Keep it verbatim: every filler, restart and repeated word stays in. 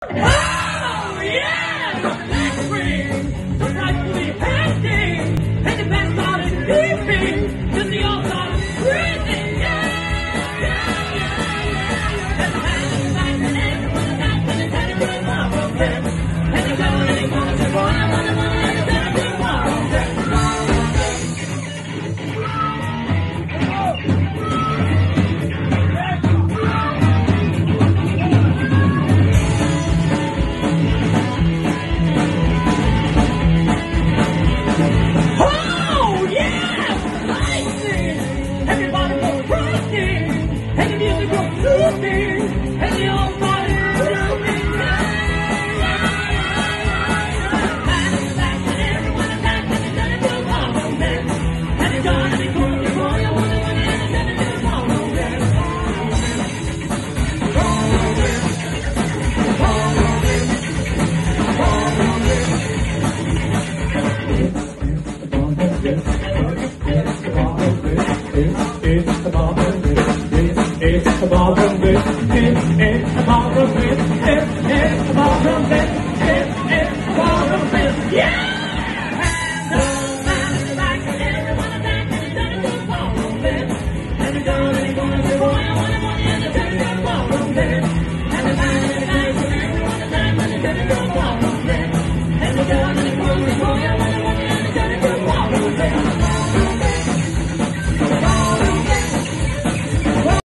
Oh, yeah! Let's ring! The price will be pending! And the band started beeping! Then the all started breathing! Yeah! Yeah, yeah, yeah! And the band is back and everyone back and it's headed to the ballroom then. And they go and they wanna say, wanna, wanna, wanna, and it's headed to the ballroom then. It's the ballroom blitz. It's the ballroom blitz. It's the ballroom blitz. It's the ballroom blitz.